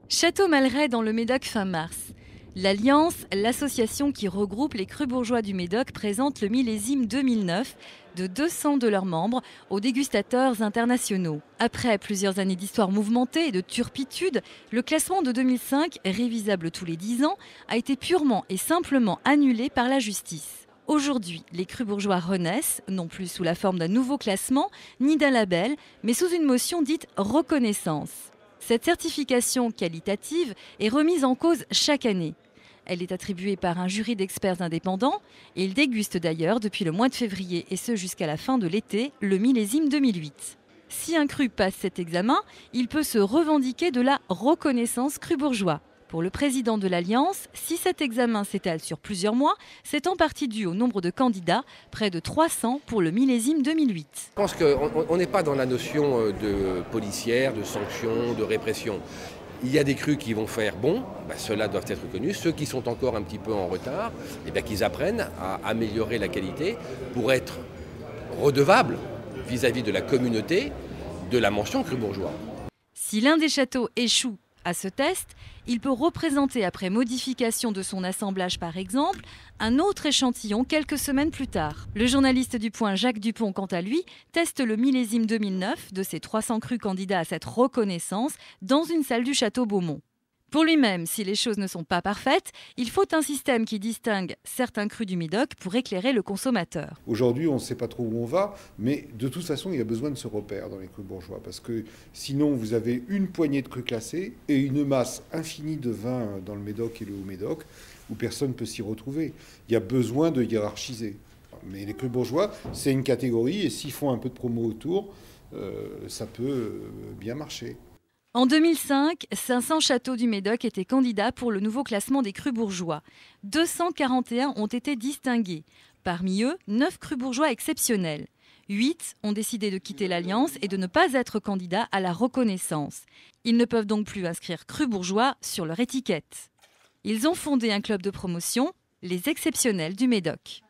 Château Malray dans le Médoc fin mars. L'Alliance, l'association qui regroupe les crus bourgeois du Médoc, présente le millésime 2009 de 200 de leurs membres aux dégustateurs internationaux. Après plusieurs années d'histoire mouvementée et de turpitude, le classement de 2005, révisable tous les 10 ans, a été purement et simplement annulé par la justice. Aujourd'hui, les crus bourgeois renaissent, non plus sous la forme d'un nouveau classement, ni d'un label, mais sous une motion dite reconnaissance. Cette certification qualitative est remise en cause chaque année. Elle est attribuée par un jury d'experts indépendants et ils dégustent d'ailleurs depuis le mois de février et ce jusqu'à la fin de l'été, le millésime 2008. Si un cru passe cet examen, il peut se revendiquer de la reconnaissance cru bourgeois. Pour le président de l'Alliance, si cet examen s'étale sur plusieurs mois, c'est en partie dû au nombre de candidats, près de 300 pour le millésime 2008. Je pense qu'on n'est pas dans la notion de policière, de sanction, de répression. Il y a des crus qui vont faire bon, ceux-là doivent être reconnus. Ceux qui sont encore un petit peu en retard, qu'ils apprennent à améliorer la qualité pour être redevables vis-à-vis de la communauté de la mention cru bourgeois. Si l'un des châteaux échoue à ce test, il peut représenter, après modification de son assemblage par exemple, un autre échantillon quelques semaines plus tard. Le journaliste du Point Jacques Dupont, quant à lui, teste le millésime 2009 de ses 300 crus candidats à cette reconnaissance dans une salle du château Beaumont. Pour lui-même, si les choses ne sont pas parfaites, il faut un système qui distingue certains crus du Médoc pour éclairer le consommateur. Aujourd'hui, on ne sait pas trop où on va, mais de toute façon, il y a besoin de ce repère dans les crus bourgeois, parce que sinon, vous avez une poignée de crus classés et une masse infinie de vins dans le Médoc et le Haut-Médoc, où personne ne peut s'y retrouver. Il y a besoin de hiérarchiser. Mais les crus bourgeois, c'est une catégorie, et s'ils font un peu de promo autour, ça peut bien marcher. En 2005, 500 châteaux du Médoc étaient candidats pour le nouveau classement des crus bourgeois. 241 ont été distingués. Parmi eux, 9 crus bourgeois exceptionnels. 8 ont décidé de quitter l'Alliance et de ne pas être candidats à la reconnaissance. Ils ne peuvent donc plus inscrire crus bourgeois sur leur étiquette. Ils ont fondé un club de promotion, les Exceptionnels du Médoc.